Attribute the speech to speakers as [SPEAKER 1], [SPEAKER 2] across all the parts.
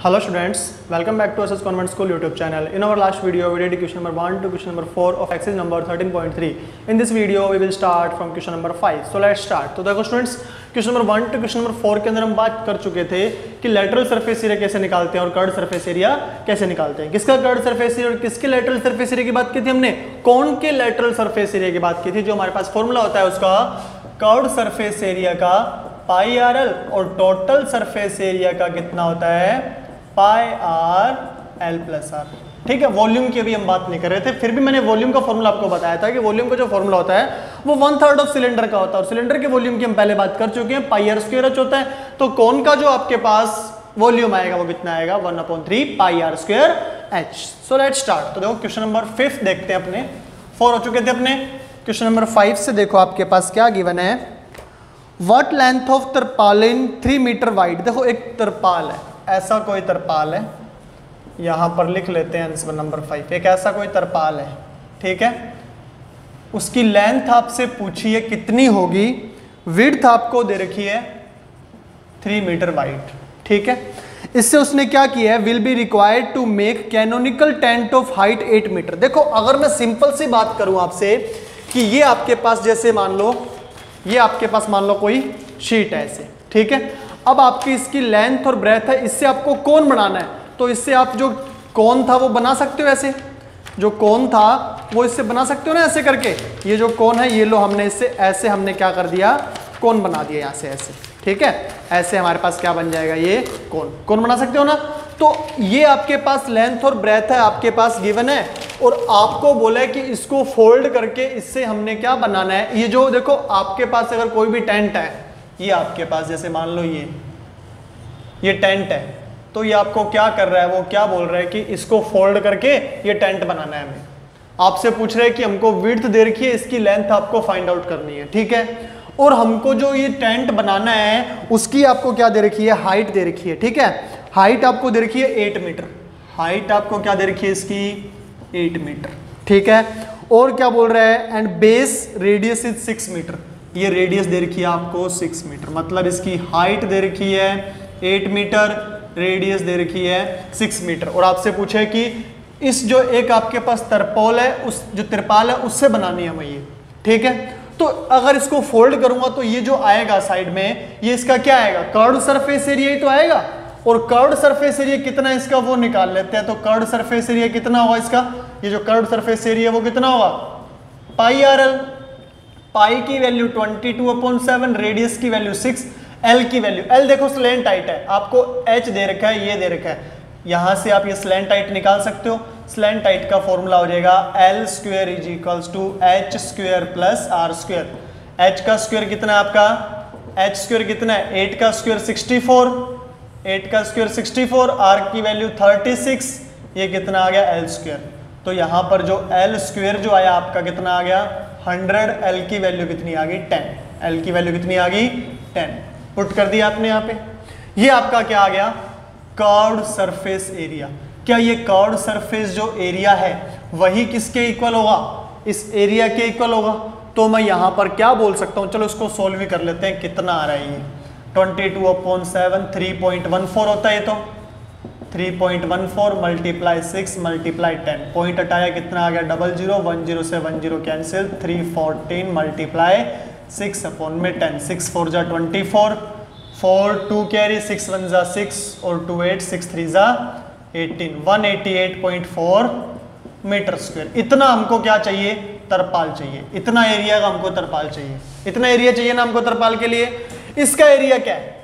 [SPEAKER 1] Hello students, welcome back to SS Convent School YouTube channel. In our last video, we did question number 1 to question number 4 of exercise number 13.3. In this video, we will start from question number 5. So let's start. तो देखो students, question number 1 to question number 4 के अंदर हम बात कर चुके थे कि lateral surface area कैसे निकालते हैं और curved surface area कैसे निकालते हैं. किसका curved surface area और किसके lateral surface area की बात की थी हमने? कौन के lateral surface area की बात की थी? जो हमारे पास फॉर्मूला होता है उसका curved surface area का पाई आर एल और टोटल सरफेस एरिया का कितना होता है pi R L plus R. ठीक है, वॉल्यूम की अभी हम बात नहीं कर रहे थे, फिर भी मैंने वॉल्यूम का फॉर्मूला आपको बताया था कि वॉल्यूम का जो फॉर्मूला होता है वो 1/3 ऑफ सिलेंडर का होता है और सिलेंडर के वॉल्यूम की हम पहले बात कर चुके हैं, पाई आर स्क्वायर एच होता है. तो कौन का जो आपके पास वॉल्यूम आएगा वो कितना आएगा 1/3 pi R square H. So let's start. तो देखो क्वेश्चन नंबर 5 देखते हैं. अपने 4 हो चुके थे अपने. क्वेश्चन नंबर 5 से देखो आपके पास क्या गिवन है. What length of tarpaulin 3 metre wide. देखो एक तरपाल है, ऐसा कोई तरपाल है, यहां पर लिख लेते हैं आंसर नंबर 5. एक ऐसा कोई तरपाल है, ठीक है, उसकी लेंथ आपसे पूछी है कितनी होगी, विड्थ आपको दे रखी है 3 मीटर वाइड. ठीक है, इससे उसने क्या किया है, will be required to make canonical tent of height 8 metre. देखो अगर मैं सिंपल सी बात करूं आपसे कि ये आपके पास जैसे मान लो, ये आपके पास मान लो कोई शीट है ऐसे, ठीक है. अब आपकी इसकी लेंथ और ब्रेथ है, इससे आपको कोन बनाना है. तो इससे आप जो कोन था वो बना सकते हो, ऐसे जो कोन था वो इससे बना सकते हो ना, ऐसे करके. ये जो कोन है ये लो, हमने इससे ऐसे हमने क्या कर दिया, कोन बना दिया यहाँ से ऐसे. ठीक है, ऐसे हमारे पास क्या बन जाएगा, ये कोन बना सकते हो ना. तो ये आपके पास लेंथ और ब्रेथ है आपके पास गिवन है और आपको बोला है कि इसको फोल्ड करके इससे हमने क्या बनाना है. ये जो देखो आपके पास अगर कोई भी टेंट है, ये आपके पास जैसे मान लो ये टेंट है, तो ये आपको क्या कर रहा है, वो क्या बोल रहा है कि इसको फोल्ड करके ये टेंट बनाना है. हमें आपसे पूछ रहे हैं कि हमको विड्थ दे रखी है, इसकी लेंथ आपको फाइंड आउट करनी है. ठीक है, और हमको जो ये टेंट बनाना है उसकी आपको क्या दे रखी है, हाइट दे रखी है. ठीक है, हाइट आपको दे रखी है 8 मीटर. हाइट आपको क्या दे रखी है इसकी 8 मीटर. ठीक है, और क्या बोल रहा है, and base radius is 6 metre. ये रेडियस दे रखी है आपको 6 मीटर, मतलब इसकी हाइट दे रखी है 8 मीटर, रेडियस दे रखी है 6 मीटर. और आपसे पूछे कि इस जो एक आपके पास तरपाल है, उस जो तिरपाल है उससे बनानी है हमें ये. ठीक है, तो अगर इसको फोल्ड करूंगा तो ये जो आएगा साइड में, ये इसका क्या आएगा, कर्व्ड सरफेस एरिया ही तो आएगा. और कर्व्ड सरफेस एरिया कितना इसका वो निकाल लेते हैं. तो कर्व्ड सरफेस एरिया कितना होगा इसका, ये जो कर्व्ड सरफेस एरिया वो कितना होगा पाई आर एल. पाई की वैल्यू 22/7, रेडियस की वैल्यू 6, एल की वैल्यू, एल देखो स्लैंट हाइट है, आपको एच दे रखा है, ये दे रखा है, यहां से आप ये स्लैंट हाइट निकाल सकते हो. स्लैंट हाइट का फॉर्मूला हो जाएगा L square is equals to H square plus R square. H का स्क्वायर कितना है आपका, एच स्क्वायर कितना है, 8 का स्क्वायर 64, 8 का स्क्वायर 64, आर की वैल्यू 36, ये कितना आ गया एल स्क्वायर. तो यहाँ पर जो एल स्क्वायर जो आया आपका कितना आ गया 100, एल की वैल्यू कितनी आ गई 10, एल की वैल्यू कितनी आ गई 10. पुट कर दिया आपने यहाँ पे. ये आपका क्या आ गया कर्व्ड सरफेस एरिया. क्या ये कर्व्ड सरफेस जो एरिया है वही किसके इक्वल होगा, इस एरिया के इक्वल होगा. तो मैं यहाँ पर क्या बोल सकता हूँ, चलो इसको सोल्व भी कर लेते हैं. कितना आ रहा है ये 22/7, 3.14 होता है. ये तो 3.14 मल्टीप्लाई 6 मल्टीप्लाई 10, पॉइंट हटाया कितना आ गया 00, 10 से 10 कैंसिल, 314 मल्टीप्लाई 6/10, 6 4 जा 24, 4 2 कैरी, 6 1 जा 6 और 2 8, 6 3 जा 18, 188.4 मीटर स्क्वायर. इतना हमको क्या चाहिए, तरपाल चाहिए. इतना एरिया का हमको तरपाल चाहिए, इतना एरिया चाहिए ना हमको तरपाल के लिए. इसका एरिया क्या है,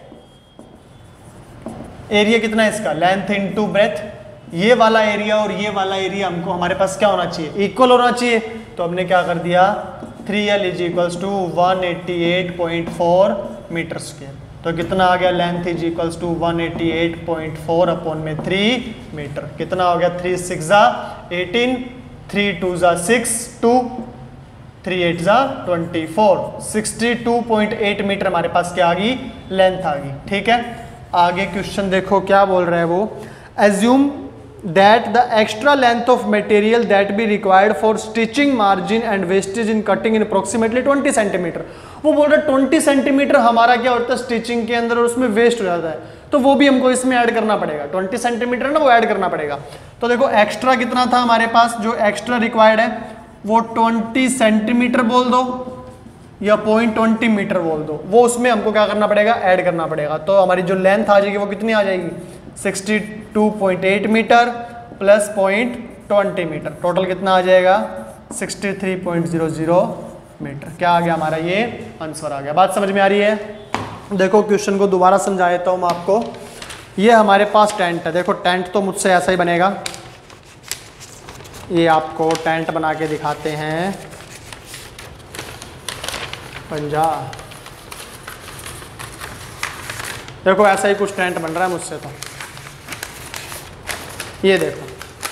[SPEAKER 1] एरिया कितना है इसका, लेंथ इनटू ब्रेथ. ये वाला एरिया और ये वाला एरिया हमको हमारे पास क्या होना चाहिए, इक्वल होना चाहिए. तो हमने क्या कर दिया 3L is equals to 188.4 metre square. तो कितना आ गया, length is equals to 188.4 upon में 3 मीटर. कितना हो गया 3 6 जा 18, 3 2 जा 6, 2 3 8 जा 24, 62.8 मीटर हमारे पास क्या आ गई, लेंथ आ गई. ठीक है, आगे क्वेश्चन देखो क्या बोल रहा है वो. Assume that the extra length of material that be required for stitching margin and wastage in cutting in approximately 20 centimetre. वो बोल रहा है 20 सेंटीमीटर हमारा क्या होता है स्टिचिंग के अंदर और उसमें वेस्ट हो जाता है. तो वो भी हमको इसमें ऐड करना पड़ेगा। 20 सेंटीमीटर ना वो ऐड करना पड़ेगा। तो देखो एक्स्ट्रा कितना था हमारे पास, जो एक्स्ट्रा रिक्वायर्ड है वो 20 सेंटीमीटर बोल दो या 0.20 मीटर बोल दो, वो उसमें हमको क्या करना पड़ेगा, ऐड करना पड़ेगा। तो हमारी जो लेंथ आ जाएगी वो कितनी आ जाएगी, 62.8 मीटर प्लस 0.20 मीटर, टोटल कितना आ जाएगा 63.00 मीटर। क्या आ गया हमारा, ये आंसर आ गया। बात समझ में आ रही है? देखो क्वेश्चन को दोबारा समझा देता हूँ मैं आपको। ये हमारे पास टेंट है, देखो टेंट तो मुझसे ऐसा ही बनेगा, ये आपको टेंट बना के दिखाते हैं 50। देखो ऐसा ही कुछ टेंट बन रहा है मुझसे, तो ये देखो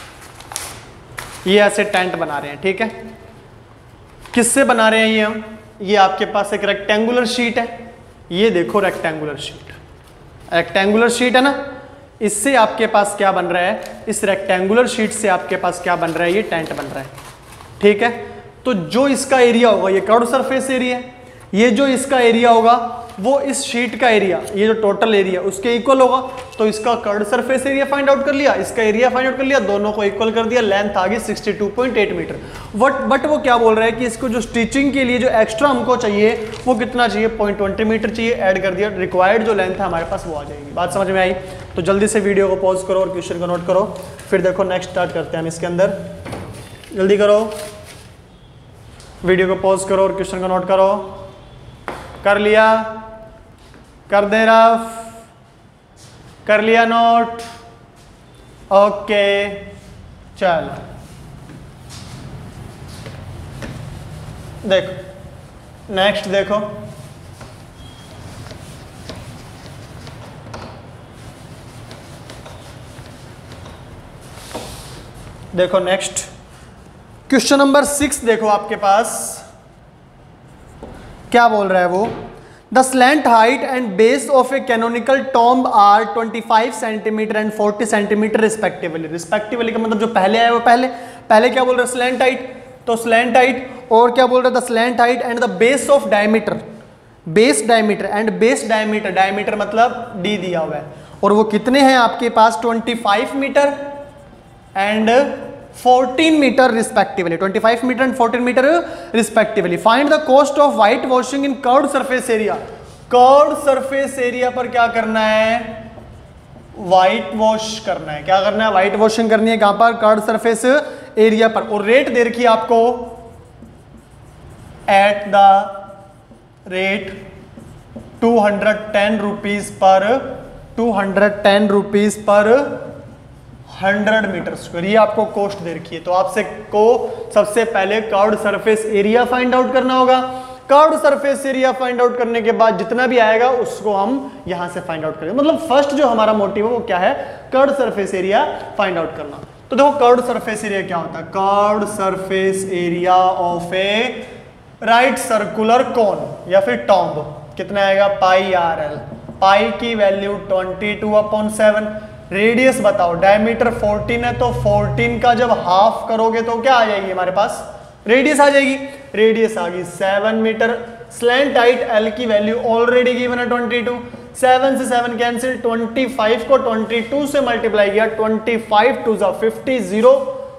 [SPEAKER 1] ये ऐसे टेंट बना रहे हैं, ठीक है। किससे बना रहे हैं ये हम, ये आपके पास एक रेक्टेंगुलर शीट है, ये देखो रेक्टेंगुलर शीट, रेक्टेंगुलर शीट है ना, इससे आपके पास क्या बन रहा है, इस रेक्टेंगुलर शीट से आपके पास क्या बन रहा है, ये टेंट बन रहा है, ठीक है। तो जो इसका एरिया होगा ये कर्व्ड सरफेस एरिया है, ये जो इसका एरिया होगा वो इस शीट का एरिया, ये जो टोटल एरिया उसके इक्वल होगा। तो इसका curved surface area find out कर लिया, इसका एरिया फाइंड आउट कर लिया, दोनों को इक्वल कर दिया, लेंथ आ गई 62.8 मीटर। बट वो क्या बोल रहा है कि इसको जो स्टिचिंग के लिए जो एक्स्ट्रा हमको चाहिए वो कितना चाहिए, 0.20 मीटर चाहिए, ऐड कर दिया, रिक्वायर्ड जो लेंथ है हमारे पास वो आ जाएगी। बात समझ में आई? तो जल्दी से वीडियो को पॉज करो और क्वेश्चन को नोट करो, फिर देखो नेक्स्ट स्टार्ट करते हैं हम इसके अंदर। जल्दी करो, वीडियो को पॉज करो और क्वेश्चन को नोट करो। कर लिया, कर दे रफ, कर लिया नोट, ओके चलो देखो नेक्स्ट, देखो देखो नेक्स्ट क्वेश्चन नंबर 6 देखो आपके पास क्या बोल रहा है वो, the slant height and base of a canonical tomb are 25 centimetre and 40 centimetre respectively. Respectively का मतलब जो पहले आया वो पहले क्या बोल रहा है, स्लैंट हाइट, तो स्लैंट हाइट, और क्या बोल रहा है, the slant height and the base of diameter, base diameter and base diameter, diameter मतलब डी दिया हुआ है, और वो कितने हैं आपके पास 25 metre and 14 metre respectively, 25 metre and 14 metre respectively. Find the cost of white washing in curved surface area. Curved surface area पर क्या करना है, व्हाइट वॉश करना है, क्या करना है, व्हाइट वॉशिंग करनी है, कहां पर, कर्व्ड सरफेस एरिया पर। और रेट दे रखी है आपको, at the rate 210 rupees per 210 rupees per 100 metre square, ये आपको कॉस्ट दे रखी है। तो आपसे को सबसे पहले curved surface area find out करना होगा। Curved surface area find out करने के बाद जितना भी आएगा उसको हम यहां से फाइंड आउट करेंगे। मतलब फर्स्ट जो हमारा मोटिव है वो क्या है, curved surface area find out करना। तो देखो कर्व्ड सरफेस एरिया क्या होता है, curved surface area of a right circular cone या फिर टॉम्ब कितना आएगा, पाई आर एल, पाई की वैल्यू 22/7, रेडियस बताओ, डायमीटर 14 है तो 14 का जब हाफ करोगे तो क्या आ जाएगी हमारे पास, रेडियस आ जाएगी, रेडियस आ गई 7 मीटर। स्लैंट हाइट एल की वैल्यू ऑलरेडी गिवन है 22, 7 से 7 कैंसिल, 25 को 22 से मल्टीप्लाई किया, 25 टू जा 50, 0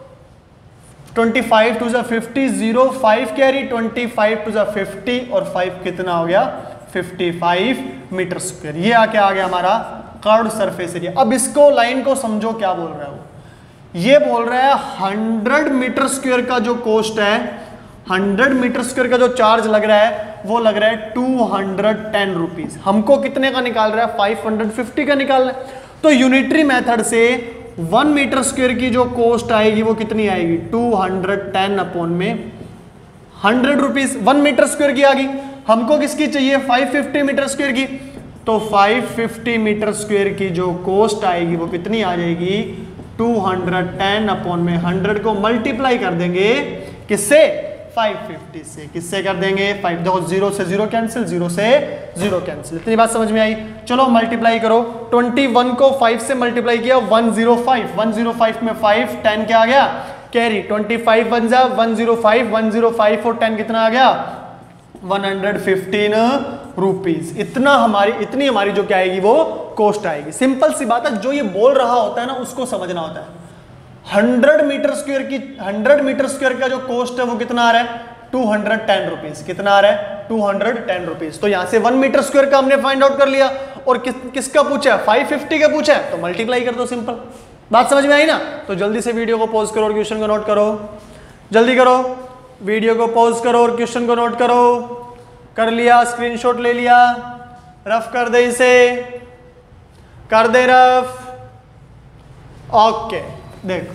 [SPEAKER 1] 25 टू जा 50, 0 5 कैरी, 25 टू जा 50 और 5 कितना हो गया 55 मीटर स्क्वायर। ये आके आ गया हमारा कर्व्ड सरफेस एरिया। अब इसको लाइन को समझो क्या बोल रहा है वो, ये बोल रहा है 100 मीटर स्क्वायर का जो कॉस्ट है, 100 मीटर स्क्वायर का जो चार्ज लग रहा है वो लग रहा है 210 रुपीज। हमको कितने का निकाल रहा है, 550 का निकाल रहा है। तो यूनिटरी मेथड से 1 मीटर स्क्वायर की जो कॉस्ट आएगी वो कितनी आएगी, 210 अपॉन में 100 रुपीज 1 मीटर स्क्वायर की आ गई। हमको किसकी चाहिए, 550 मीटर स्क्वायर की, तो 550 मीटर स्क्वायर की जो कॉस्ट आएगी वो कितनी आ जाएगी, 210 अपॉन में 100 को मल्टीप्लाई कर देंगे किससे, 550 से, किससे कर देंगे 5, देखो 0 से 0 कैंसिल, 0 से 0 कैंसिल। इतनी बात समझ में आई। चलो मल्टीप्लाई करो, 21 को 5 से मल्टीप्लाई किया 105, 105 में 5 10 क्या आ गया कैरी, 25 1 जा 105, 105 और 10 कितना आ गया 115 रुपीज। इतनी हमारी जो क्या आएगी वो कॉस्ट आएगी। सिंपल सी बात है, जो ये बोल रहा होता है ना उसको समझना होता है। 100 मीटर स्क्वायर का जो कॉस्ट है वो कितना आ रहा है 210 रुपीज। कितना आ रहा है 210 रुपीज। तो यहां से 1 मीटर स्क्वायर का हमने फाइंड आउट कर लिया और किसका पूछा है 550 का पूछा है, तो मल्टीप्लाई कर दो। सिंपल बात समझ में आई ना। तो जल्दी से वीडियो को पॉज करो और क्वेश्चन को नोट करो, जल्दी करो, वीडियो को पॉज करो और क्वेश्चन को नोट करो। कर लिया, स्क्रीनशॉट ले लिया, रफ कर दे, इसे कर दे रफ। ओके देखो,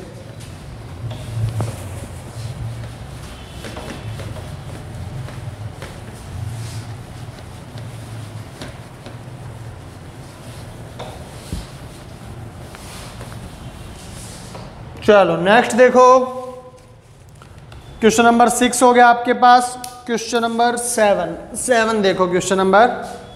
[SPEAKER 1] चलो नेक्स्ट देखो, क्वेश्चन नंबर 6 हो गया आपके पास। क्वेश्चन नंबर 7 देखो, क्वेश्चन नंबर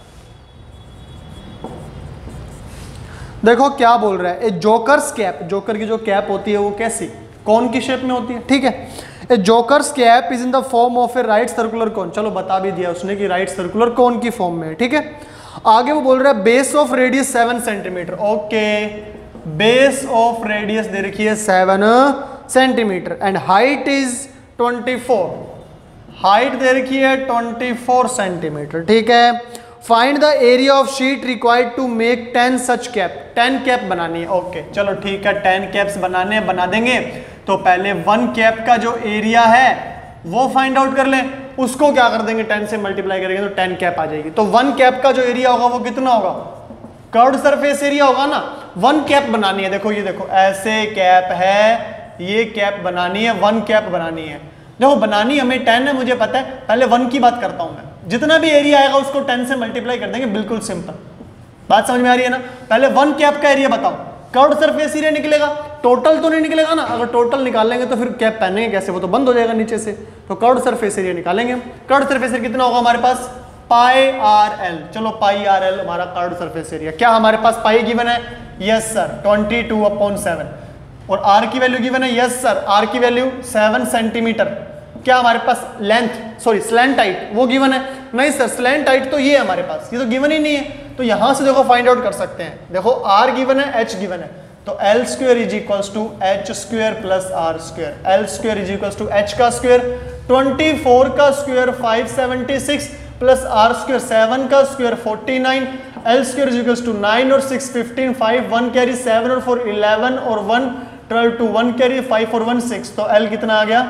[SPEAKER 1] देखो क्या बोल रहा है। ए जोकर्स कैप, जोकर की जो कैप होती है वो कैसी, कौन की शेप में होती है, ठीक है। A joker's cap is in the form of a right circular cone, चलो बता भी दिया उसने कि राइट सर्कुलर कौन की फॉर्म में है, ठीक है। आगे वो बोल रहा है base of radius 7 centimetre. Okay, base of radius दे रखी है 7 centimetre and height is 24, height दे रखी है 24 सेंटीमीटर, ठीक है। Find the area of sheet required to make 10 such cap, 10 cap बनानी है। ओके चलो ठीक है, 10 कैप्स बनाने बना देंगे। तो पहले 1 कैप का जो एरिया है वो फाइंड आउट कर लें, उसको क्या कर देंगे 10 से मल्टीप्लाई करेंगे तो 10 कैप आ जाएगी। तो 1 कैप का जो एरिया होगा वो कितना होगा, कर्व्ड सरफेस एरिया होगा ना। 1 कैप बनानी है, देखो ये देखो ऐसे कैप है, ये कैप बनानी है, 1 कैप बनानी है। देखो बनानी हमें 10 है, मुझे पता है, पहले 1 की बात करता हूं मैं। जितना भी एरिया आएगा उसको 10 से मल्टीप्लाई कर देंगे, बिल्कुल सिंपल। बात समझ में आ रही है ना। पहले 1 कैप का एरिया बताओ, कर्व्ड सरफेस एरिया निकलेगा, टोटल तो नहीं निकलेगा ना। अगर टोटल निकाल लेंगे तो फिर कैप पहनेंगे कैसे, वो तो बंद हो जाएगा नीचे से। तो कर्व्ड सरफेस एरिया निकालेंगे। कर्व्ड सरफेस एरिया कितना होगा हमारे पास, पाई आर एल। चलो पाई आर एल हमारा कर्व्ड सरफेस एरिया। क्या हमारे पास पाई गिवन है, यस सर 22/7। और आर की वैल्यू गिवन है, यस सर आर की वैल्यू 7 सेंटीमीटर। क्या हमारे पास लेंथ, सॉरी स्लैंट हाइट वो गिवन है, नहीं सर स्लैंट हाइट तो ये है हमारे पास, ये तो गिवन ही नहीं है। तो यहां से देखो फाइंड आउट कर सकते हैं। देखो आर गिवन है, एच गिवन है, तो L square is equals to H square plus R square. L square is equals to H का स्क्वायर, 24 का स्क्वायर 576 प्लस आर स्क्वायर 7 का square 49। L square is equals to 9 और 6 15, 5 1 carry 7 और 4 11 और 1 12 2 1 carry 5 और 1 6। तो एल कितना आ गया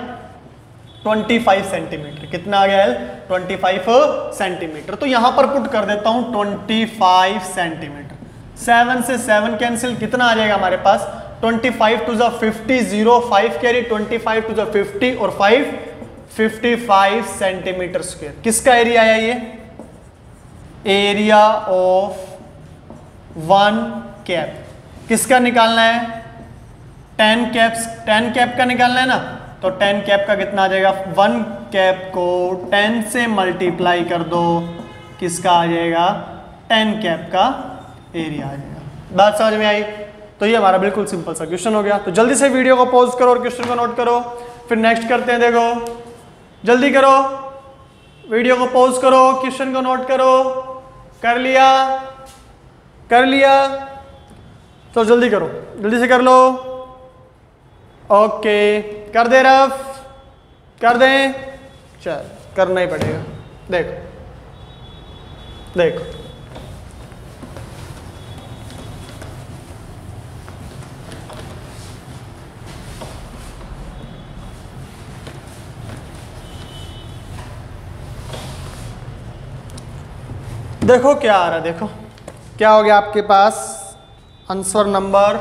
[SPEAKER 1] 25 सेंटीमीटर। कितना आ गया एल 25 सेंटीमीटर। तो यहां पर पुट कर देता हूं 25 सेंटीमीटर। 7 से 7 कैंसिल, कितना आ जाएगा हमारे पास 25 to the 50 0 5 carry 25 to the 50 और 5 55 सेंटीमीटर स्क्वायर। किसका एरिया आया ये, एरिया ऑफ 1 कैप। किसका निकालना है 10 कैप्स, 10 कैप का निकालना है ना। तो 10 कैप का कितना आ जाएगा, 1 कैप को 10 से मल्टीप्लाई कर दो, किसका आ जाएगा 10 कैप का एरिया आ जाएगा। बात समझ में आई। तो ये हमारा बिल्कुल सिंपल सा क्वेश्चन हो गया। तो जल्दी से वीडियो को पॉज करो और क्वेश्चन को नोट करो, फिर नेक्स्ट करते हैं। देखो जल्दी करो, वीडियो को पॉज करो, क्वेश्चन को नोट करो। कर लिया, कर लिया, तो जल्दी करो, जल्दी से कर लो। ओके कर दे रफ, कर दें, चल करना ही पड़ेगा। देखो देखो देखो क्या आ रहा है, देखो क्या हो गया आपके पास, आंसर नंबर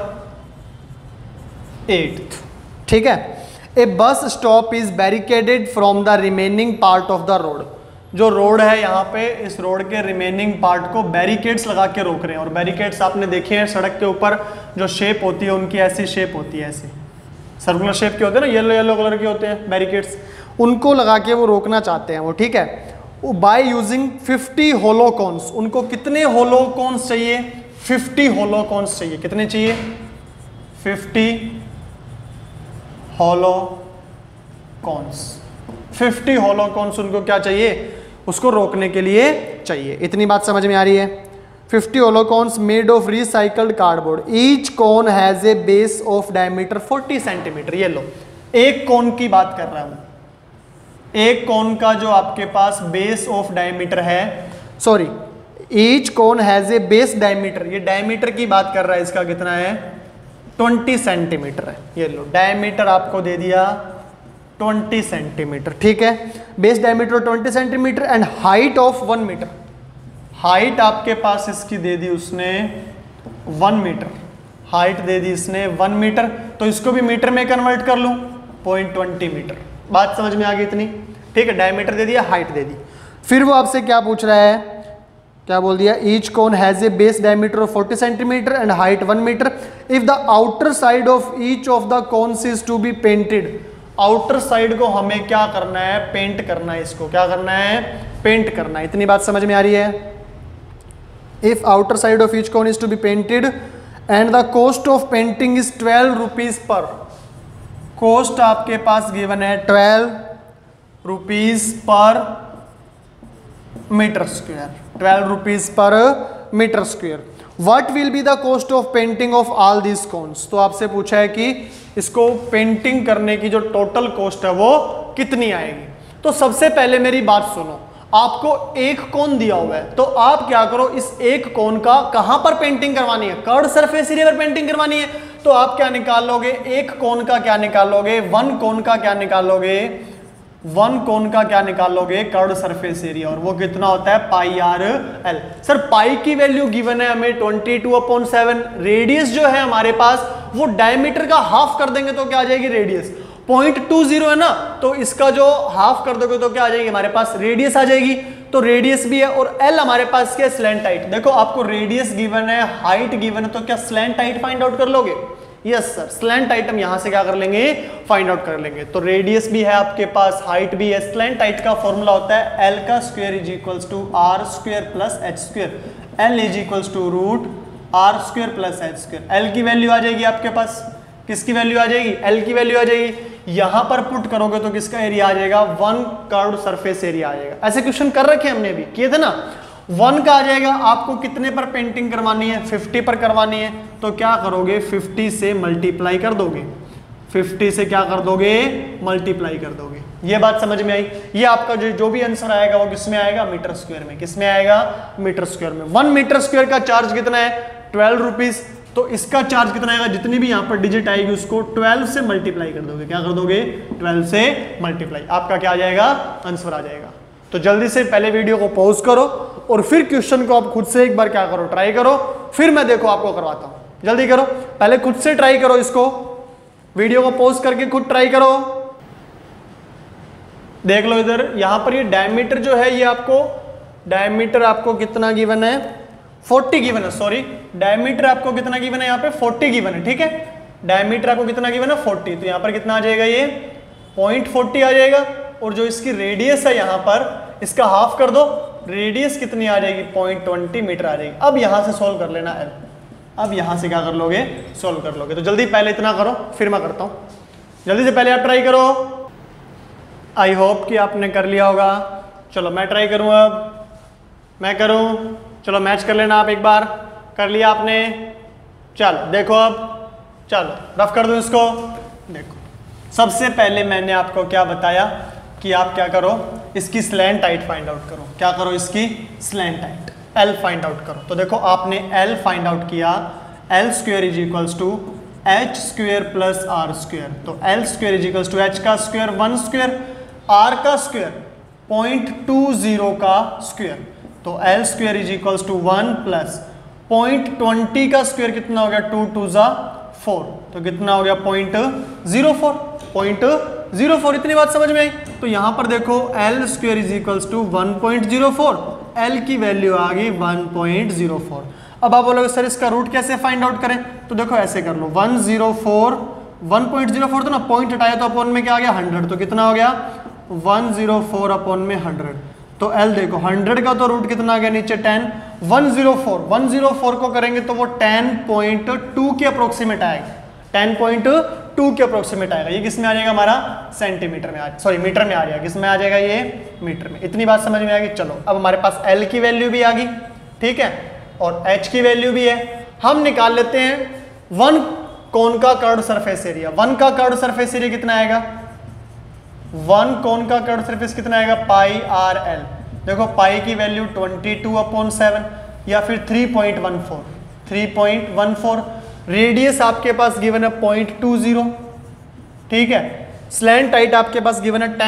[SPEAKER 1] 8। ठीक है, a bus stop is barricaded from the remaining part of the road. जो रोड है यहाँ पे, इस रोड के रिमेनिंग पार्ट को बैरिकेड्स लगा के रोक रहे हैं। और बैरिकेड्स आपने देखे हैं सड़क के ऊपर जो शेप होती है उनकी ऐसी शेप होती है, ऐसी सर्कुलर शेप के होते हैं ना, येलो येलो कलर के होते हैं बैरिकेड्स, उनको लगा के वो रोकना चाहते हैं वो। ठीक है, बाय यूजिंग 50 होलो कॉन्स। उनको कितने होलो कॉन्स चाहिए, 50 होलो कॉन्स चाहिए। कितने चाहिए, 50 होलो कॉन्स। 50 होलो कॉन्स उनको क्या चाहिए, उसको रोकने के लिए चाहिए। इतनी बात समझ में आ रही है। 50 hollow cones made of recycled cardboard, each cone has a base of diameter 40 centimetre. ये लो, एक कॉन की बात कर रहा हूं, एक कॉन का जो आपके पास बेस ऑफ डायमीटर है, sorry each cone has a base diameter, ये डायमीटर की बात कर रहा है, इसका कितना है 20 सेंटीमीटर है। ये लो, डायमीटर आपको दे दिया 20 सेंटीमीटर, ठीक है। Base diameter 20 centimetre and height of 1 metre, height आपके पास इसकी दे दी उसने 1 मीटर, हाइट दे दी इसने 1 मीटर, तो इसको भी मीटर में कन्वर्ट कर लूं 0.20 मीटर। बात समझ में आ गई इतनी, ठीक है। डायमीटर दे दिया, हाइट दे दी। फिर वो आपसे क्या पूछ रहा है, क्या बोल दिया, each cone has a base diameter of 40 centimetre and height 1 metre if the outer side of each of the cones is to be painted. Outer side को हमें क्या करना है, पेंट करना है, इसको क्या करना है, पेंट करना है। इतनी बात समझ में आ रही है। If outer side of each cone is to be painted and the cost of painting is 12 rupees per, cost आपके पास गिवन है 12 rupees per metre square, 12 rupees per metre square. What will be the cost of painting of all these cones. तो आपसे पूछा है कि इसको painting करने की जो टोटल कॉस्ट है वो कितनी आएगी। तो सबसे पहले मेरी बात सुनो, आपको एक कोन दिया हुआ है, तो आप क्या करो, इस एक कोन का कहां पर पेंटिंग करवानी है, कर्व्ड सरफेस एरिया पर पेंटिंग करवानी है। तो आप क्या निकालोगे, एक कोन का क्या निकालोगे, 1 कोन का क्या निकालोगे, 1 कोन का क्या निकालोगे, कर्व्ड सरफेस एरिया, और वो कितना होता है pi R L. Sir pi की वैल्यू गिवन है हमें 22/7, रेडियस जो है हमारे पास वो डायमीटर का हाफ कर देंगे तो क्या आ जाएगी रेडियस, 0.20 है ना, तो इसका जो हाफ कर दोगे तो क्या आ जाएगी हमारे पास रेडियस आ जाएगी। तो रेडियस भी है और एल हमारे पास क्या, स्लैंट हाइट। देखो आपको रेडियस गिवन है, हाइट गिवन है, तो क्या स्लैंट हाइट फाइंड आउट कर लोगे, यस सर, स्लैंट हाइट हम यहां से क्या कर लेंगे, फाइंड आउट कर लेंगे। तो रेडियस भी है आपके पास, हाइट भी है। स्लैंट हाइट का फॉर्मूला होता है एल का square is equals to R square plus H square, L is equals to root R square plus H square. L की वैल्यू आ जाएगी आपके पास, किसकी वैल्यू आ जाएगी, एल की वैल्यू आ जाएगी। यहां पर पुट करोगे तो किसका एरिया आ जाएगा, 1 कर्व्ड सरफेस एरिया आ जाएगा। ऐसे क्वेश्चन कर रखे हमने अभी किए थे ना, 1 का आ जाएगा। आपको कितने पर पेंटिंग करवानी है, 50 पर करवानी है, तो क्या करोगे 50 से मल्टीप्लाई कर दोगे, 50 से क्या कर दोगे, मल्टीप्लाई कर दोगे। ये बात समझ में आई। ये आपका जो भी आंसर आएगा वो किस में आएगा, मीटर स्क्वायर में। किस में आएगा, मीटर स्क्वायर में। 1 मीटर स्क्वायर का चार्ज कितना है, 12 रुपीज। तो इसका चार्ज कितना आएगा, जितनी भी यहाँ पर डिजिट आएगी उसको 12 से मल्टीप्लाई कर दोगे। क्या कर दोगे, 12 से मल्टीप्लाई, आपका क्या आ जाएगा, आंसर आ जाएगा। तो जल्दी से पहले वीडियो को पॉज करो और फिर क्वेश्चन को आप खुद से एक बार क्या करो, ट्राई करो, फिर मैं देखो आपको करवाता हूं। जल्दी करो, पहले खुद से ट्राई करो, इसको वीडियो को पॉज करके खुद ट्राई करो। देख लो इधर, यहां पर ये डायमीटर जो है, ये आपको डायमीटर आपको कितना गिवन है, 40 गिवन है, सॉरी डायमीटर आपको कितना गिवन है, यहाँ पे 40 गिवन है, ठीक है। डायमीटर आपको कितना गिवन है, 40, तो यहाँ पर कितना आ जाएगा, ये 0.40 आ जाएगा। और जो इसकी रेडियस है यहाँ पर, इसका हाफ कर दो, रेडियस कितनी आ जाएगी, 0.20 मीटर आ जाएगी। अब यहाँ से सोल्व कर लेना एल, अब यहाँ से क्या कर लोगे, सोल्व कर लोगे। तो जल्दी पहले इतना करो, फिर मैं करता हूँ। जल्दी से पहले आप ट्राई करो। आई होप कि आपने कर लिया होगा। चलो मैं ट्राई करूँ, अब मैं करूँ, चलो मैच कर लेना आप एक बार। कर लिया आपने, चलो देखो अब, चलो रफ कर दो इसको। देखो सबसे पहले मैंने आपको क्या बताया कि आप क्या करो, इसकी स्लैंट हाइट फाइंड आउट करो। क्या करो, इसकी slant height L find out करो। तो देखो आपने एल फाइंड आउट किया, L square is equals to H square plus R square. तो L square is equals to H का स्क्वायर 1 स्क्वायर, आर का स्क्वायर 0.20 का स्क्वायर। तो L square is equals to 1 plus 0.20 का स्क्वायर कितना हो गया, 2 2 जा 4, तो कितना हो गया 0.04, 0.04। इतनी बात समझ में आई। तो यहां पर देखो L square is equals to 1.04, L की वैल्यू आ गई 1.04। अब आप बोलोगे सर इसका रूट कैसे फाइंड आउट करें, तो देखो ऐसे कर लो, 1.04 तो ना पॉइंट हटाया तो अपॉन में क्या आ गया 100, तो कितना हो गया 104 अपॉन में 100। तो एल देखो 100 का तो रूट कितना आ गया नीचे 10, 104 को करेंगे तो वो 10.2 के अप्रोक्सीमेट आएगा, 10.2 2 के अप्रोक्सीमेट आएगा। ये किस में आ जाएगा हमारा सेंटीमीटर में सॉरी मीटर में आ जाएगा। किस में आ जाएगा ये मीटर में। इतनी बात समझ में आ गई। चलो अब हमारे पास L की वैल्यू भी आ गई, ठीक है, और H की वैल्यू भी है। हम निकाल लेते हैं 1 कोन का कर्व्ड सरफेस एरिया। 1 का कर्व्ड सरफेस एरिया कितना आएगा, 1 कोन का कर्व्ड सरफेस कितना आएगा, पाई आर एल। देखो पाई की वैल्यू 22/7 या फिर 3.14। रेडियस आपके पास गिवन है 0.20, ठीक है। स्लैंट हाइट आपके पास गिवन है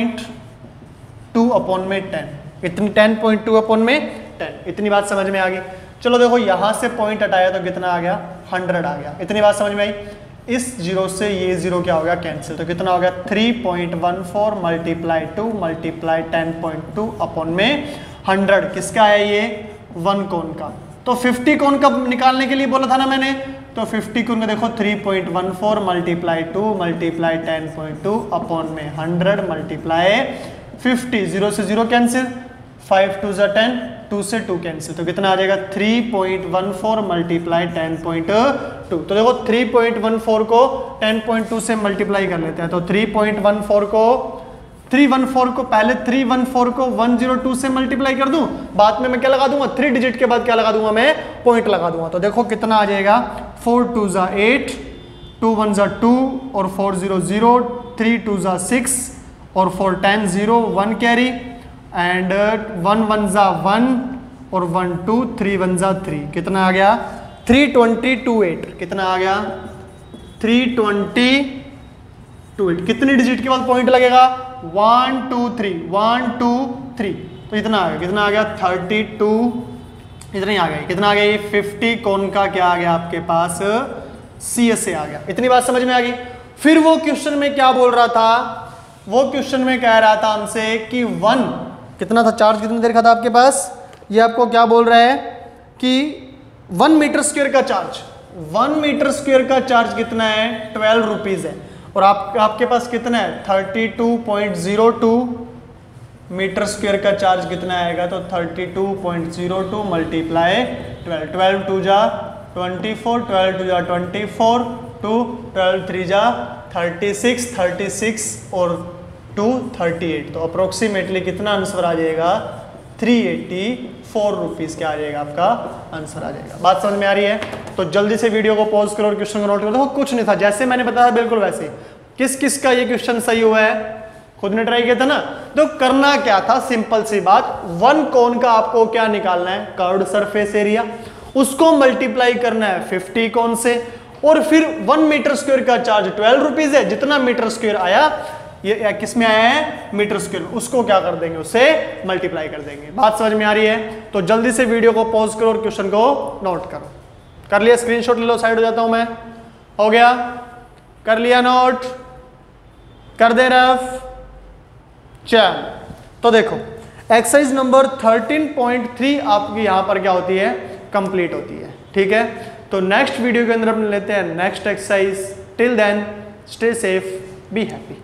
[SPEAKER 1] 10.2/10, इतनी 10.2/10। इतनी बात समझ में आ गई। चलो देखो यहां से पॉइंट हटाया तो कितना आ गया, 100 आ गया। इतनी बात समझ में आई। इस 0 से ये 0 क्या हो गया, कैंसिल। तो कितना हो गया 3.14 मल्टीप्लाई 2 मल्टीप्लाई 10.2/100। किसका है ये, 1 कोन का। तो 50 कोन का निकालने के लिए बोला था ना मैंने, तो 50 कोन का देखो 3.14 मल्टीप्लाई 2 मल्टीप्लाई 10.2/100 मल्टीप्लाई 50। 0 से 0 कैंसिल, 5 2 = 10, 2 से 2 कैंसिल। तो कितना आ जाएगा 3.14 मल्टीप्लाई 10.2। तो देखो 3.14 को 10.2 से मल्टीप्लाई कर लेते हैं। तो 314 को पहले 314 को 102 से मल्टीप्लाई कर दूं, बाद में मैं क्या लगा दूंगा, 3 डिजिट के बाद क्या लगा दूंगा, मैं पॉइंट लगा दूंगा। तो देखो कितना आ जाएगा 4 2 = 8, 2 1 = 2 और 4 0 0, 3 2 = 6 और 4 10 0, 1 कैरी एंड 1 1 = 1 और 1 2, 3 1 = 3। कितना आ गया 320/8। कितना आ गया 320/8। कितनी डिजिट के बाद पॉइंट लगेगा, 1 2 3, 1 2 3। तो इतना आ गया, कितना आ गया 32। इतना ही आ गया, कितना आ गया ये 50 कोन का क्या आ गया आपके पास, CSA आ गया। इतनी बात समझ में आ गई। फिर वो क्वेश्चन में क्या बोल रहा था, वो क्वेश्चन में कह रहा था हमसे कि 1 कितना था, चार्ज कितनी देर का था आपके पास। ये आपको क्या बोल रहा है कि 1 मीटर स्क्वायर का चार्ज, 1 मीटर स्क्वायर का चार्ज कितना है, 12 रुपीज है। और आपके पास कितना है 32.02 मीटर स्क्वायर का चार्ज कितना आएगा, तो 32.02 मल्टीप्लाई 12, 12 2 = 24, 12 2 = 24, 2 12 3 = 36, 36 और 2 38। तो अप्रोक्सीमेटली कितना आंसर आ जाएगा, 384 रुपीज क्या आ जाएगा, आपका आंसर आ जाएगा। बात समझ में आ रही है। तो जल्दी से वीडियो को पॉज करो और क्वेश्चन को नोट करो। देखो कुछ नहीं था, जैसे मैंने बताया बिल्कुल वैसे। किस किस का ये क्वेश्चन सही हुआ है, खुद ने ट्राई किया था ना। तो करना क्या था, सिंपल सी बात, 1 कोन का आपको क्या निकालना है, कर्व्ड सरफेस एरिया। उसको मल्टीप्लाई करना है 50 कोन से, और फिर 1 मीटर स्क्वायर का चार्ज 12 रुपीज है। जितना मीटर स्क्वायर आया, ये किस में आया है, मीटर स्क्वायर, उसको क्या कर देंगे, उससे मल्टीप्लाई कर देंगे। बात समझ में आ रही है। तो जल्दी से वीडियो को पॉज करो और क्वेश्चन को नोट करो। कर लिया, स्क्रीनशॉट ले लो, साइड हो जाता हूं मैं। हो गया, कर लिया नोट, कर दे रफ। चल तो देखो एक्सरसाइज नंबर 13.3 आपकी यहां पर क्या होती है, कंप्लीट होती है। ठीक है, तो नेक्स्ट वीडियो के अंदर अपन लेते हैं next exercise. Till then stay safe, be happy.